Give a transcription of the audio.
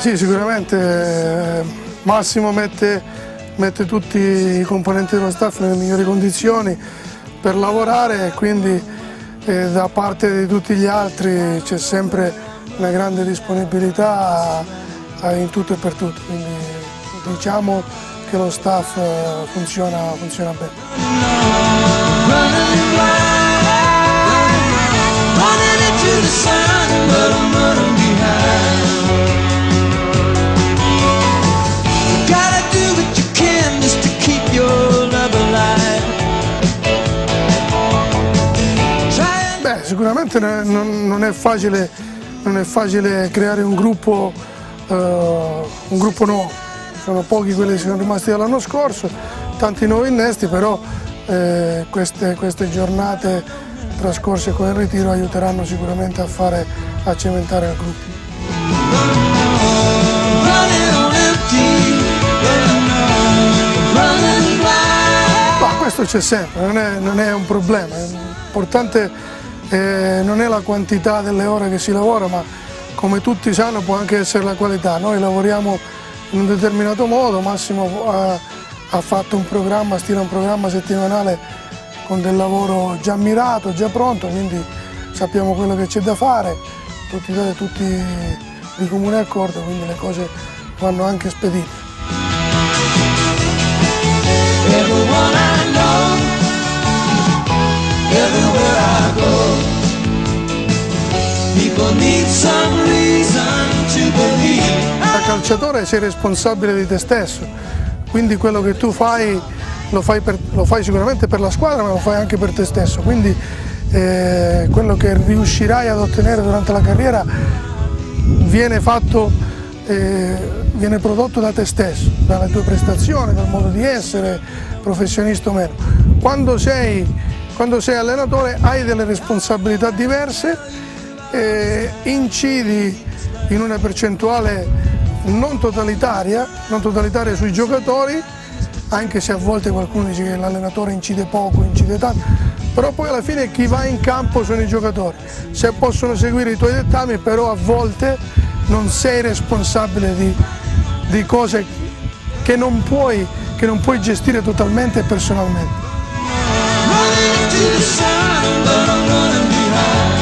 sì, sicuramente Massimo mette tutti i componenti dello staff nelle migliori condizioni per lavorare, e quindi da parte di tutti gli altri c'è sempre una grande disponibilità in tutto e per tutto, quindi diciamo che lo staff funziona bene. Sicuramente non è facile creare un gruppo nuovo, sono pochi quelli che sono rimasti dall'anno scorso, tanti nuovi innesti, però queste giornate trascorse con il ritiro aiuteranno sicuramente a cementare il gruppo. Ma questo c'è sempre, non è un problema, l'importante non è la quantità delle ore che si lavora, ma come tutti sanno può anche essere la qualità. Noi lavoriamo in un determinato modo, Massimo ha fatto un programma, stila un programma settimanale con del lavoro già mirato, già pronto, quindi sappiamo quello che c'è da fare, tutti di comune accordo, quindi le cose vanno anche spedite. Da calciatore sei responsabile di te stesso, quindi quello che tu fai lo fai sicuramente per la squadra, ma lo fai anche per te stesso, quindi quello che riuscirai ad ottenere durante la carriera viene prodotto da te stesso, dalle tue prestazioni, dal modo di essere, professionista o meno. Quando sei allenatore hai delle responsabilità diverse, incidi in una percentuale non totalitaria sui giocatori, anche se a volte qualcuno dice che l'allenatore incide poco, incide tanto, però poi alla fine chi va in campo sono i giocatori. Se possono seguire i tuoi dettami, però a volte non sei responsabile di cose che non puoi gestire totalmente e personalmente.